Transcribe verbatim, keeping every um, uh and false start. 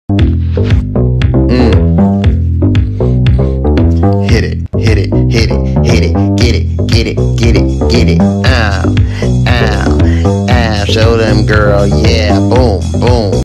Mm. Hit it, hit it, hit it, hit it, get it, get it, get it, get it. Ow, ow, ow. Show them, girl. Yeah, boom, boom.